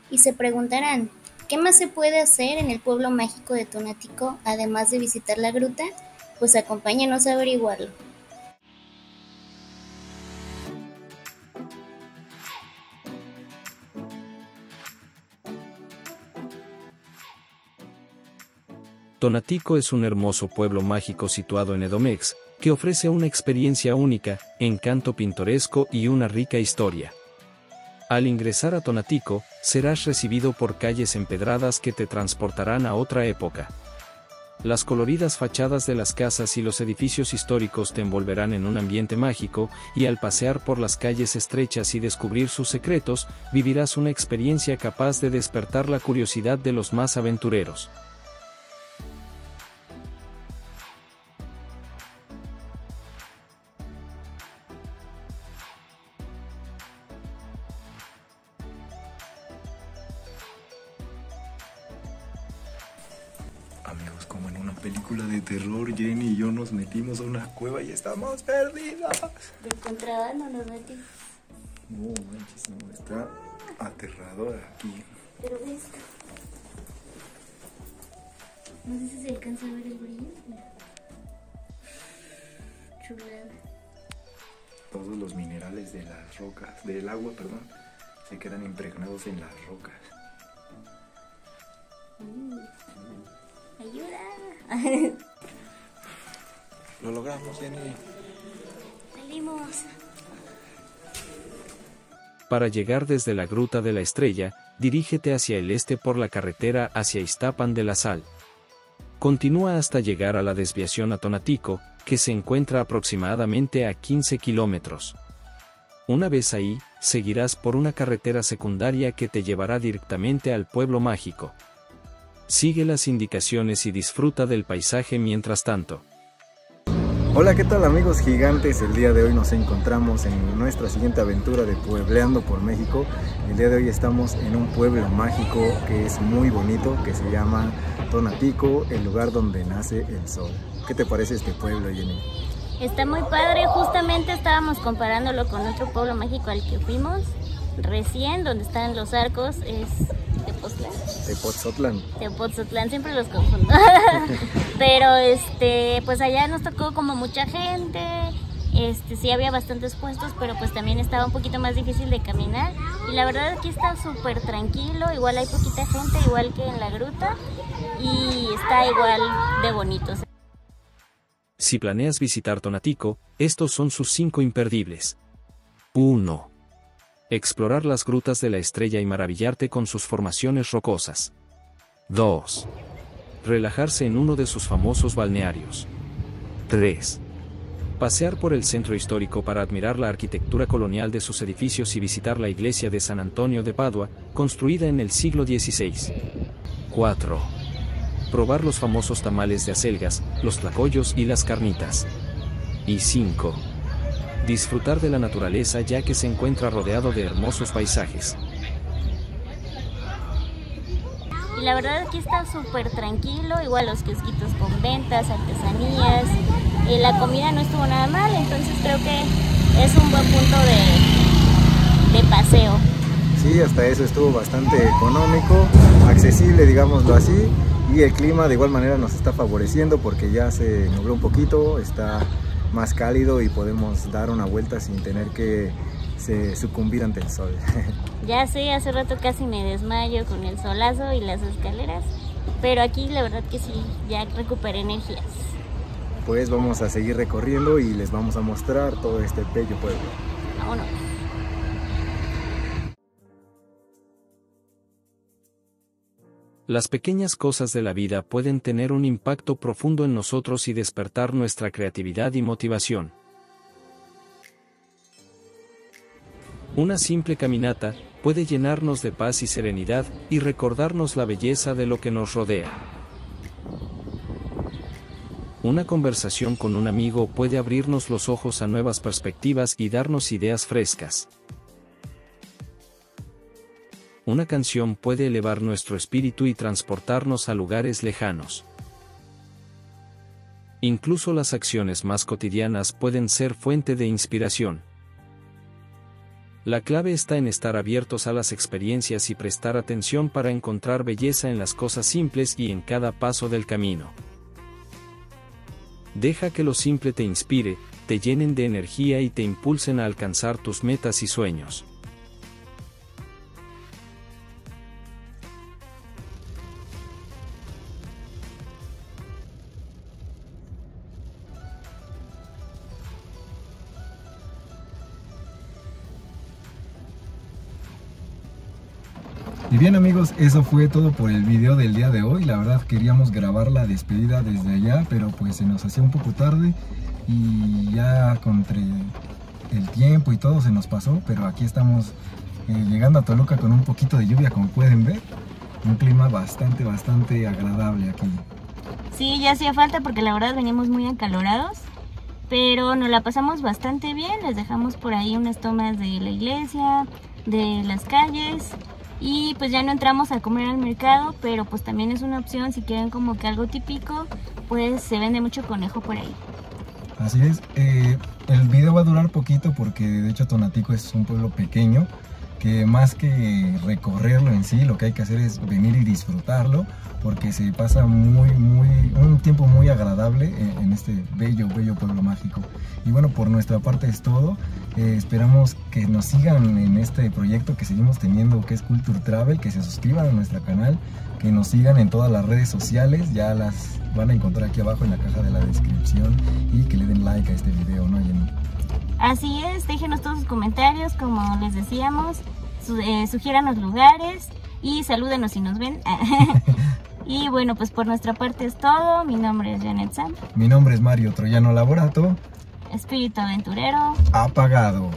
Y se preguntarán, ¿qué más se puede hacer en el pueblo mágico de Tonatico además de visitar la gruta? Pues acompáñanos a averiguarlo. Tonatico es un hermoso pueblo mágico situado en Edomex, que ofrece una experiencia única, encanto pintoresco y una rica historia. Al ingresar a Tonatico, serás recibido por calles empedradas que te transportarán a otra época. Las coloridas fachadas de las casas y los edificios históricos te envolverán en un ambiente mágico, y al pasear por las calles estrechas y descubrir sus secretos, vivirás una experiencia capaz de despertar la curiosidad de los más aventureros. Amigos, como en una película de terror, Jenny y yo nos metimos a una cueva y estamos perdidas. De contrabando nos metimos. No manches, no, está aterrador aquí. Pero ves, no sé si se alcanza a ver el brillo. Mira. Chulada. Todos los minerales de las rocas, del agua, perdón, se quedan impregnados en las rocas. ¡Ayuda! Lo logramos, Jenny. Salimos. Para llegar desde la Gruta de la Estrella, dirígete hacia el este por la carretera hacia Iztapan de la Sal. Continúa hasta llegar a la desviación a Tonatico, que se encuentra aproximadamente a 15 kilómetros. Una vez ahí, seguirás por una carretera secundaria que te llevará directamente al pueblo mágico. Sigue las indicaciones y disfruta del paisaje mientras tanto. Hola, ¿qué tal amigos gigantes? El día de hoy nos encontramos en nuestra siguiente aventura de Puebleando por México. El día de hoy estamos en un pueblo mágico que es muy bonito, que se llama Tonatico, el lugar donde nace el sol. ¿Qué te parece este pueblo, Jenny? Está muy padre, justamente estábamos comparándolo con otro pueblo mágico al que fuimos recién, donde están los arcos, es Tepoztlán. Tepoztlán. Tepoztlán, siempre los confundo. Pero pues allá nos tocó como mucha gente, sí había bastantes puestos, pero pues también estaba un poquito más difícil de caminar. Y la verdad aquí está súper tranquilo, igual hay poquita gente, igual que en la gruta, y está igual de bonito. Si planeas visitar Tonatico, estos son sus 5 imperdibles. 1. Explorar las grutas de la Estrella y maravillarte con sus formaciones rocosas. 2. Relajarse en uno de sus famosos balnearios. 3. Pasear por el centro histórico para admirar la arquitectura colonial de sus edificios y visitar la iglesia de San Antonio de Padua, construida en el siglo XVI. 4. Probar los famosos tamales de acelgas, los tlacoyos y las carnitas. Y 5. Disfrutar de la naturaleza ya que se encuentra rodeado de hermosos paisajes. Y la verdad aquí está súper tranquilo, igual los kiosquitos con ventas, artesanías, la comida no estuvo nada mal, entonces creo que es un buen punto de paseo. Sí, hasta eso estuvo bastante económico, accesible, digámoslo así, y el clima de igual manera nos está favoreciendo porque ya se nubló un poquito, está más cálido y podemos dar una vuelta sin tener que sucumbir ante el sol. Ya sé, hace rato casi me desmayo con el solazo y las escaleras, pero aquí la verdad que sí, ya recuperé energías. Pues vamos a seguir recorriendo y les vamos a mostrar todo este bello pueblo. Vámonos. Las pequeñas cosas de la vida pueden tener un impacto profundo en nosotros y despertar nuestra creatividad y motivación. Una simple caminata puede llenarnos de paz y serenidad y recordarnos la belleza de lo que nos rodea. Una conversación con un amigo puede abrirnos los ojos a nuevas perspectivas y darnos ideas frescas. Una canción puede elevar nuestro espíritu y transportarnos a lugares lejanos. Incluso las acciones más cotidianas pueden ser fuente de inspiración. La clave está en estar abiertos a las experiencias y prestar atención para encontrar belleza en las cosas simples y en cada paso del camino. Deja que lo simple te inspire, te llenen de energía y te impulsen a alcanzar tus metas y sueños. Y bien amigos, eso fue todo por el video del día de hoy. La verdad queríamos grabar la despedida desde allá, pero pues se nos hacía un poco tarde y ya entre el tiempo y todo se nos pasó. Pero aquí estamos llegando a Toluca con un poquito de lluvia, como pueden ver. Un clima bastante agradable aquí. Sí, ya hacía falta porque la verdad venimos muy acalorados, pero nos la pasamos bastante bien. Les dejamos por ahí unas tomas de la iglesia, de las calles. Y pues ya no entramos a comer al mercado, pero pues también es una opción si quieren como que algo típico, pues se vende mucho conejo por ahí. Así es, el video va a durar poquito porque de hecho Tonatico es un pueblo pequeño que más que recorrerlo en sí, lo que hay que hacer es venir y disfrutarlo porque se pasa un tiempo muy agradable en este bello pueblo mágico. Y bueno, por nuestra parte es todo. Esperamos que nos sigan en este proyecto que seguimos teniendo, que es Culture Travel, que se suscriban a nuestro canal, que nos sigan en todas las redes sociales, ya las van a encontrar aquí abajo en la caja de la descripción, y que le den like a este video, ¿no, Jenny? Así es, déjenos todos sus comentarios, como les decíamos, sugiéranos lugares y salúdenos si nos ven. Y bueno, pues por nuestra parte es todo. Mi nombre es Janet Sam. Mi nombre es Mario Troyano Laborato. Espíritu aventurero apagado.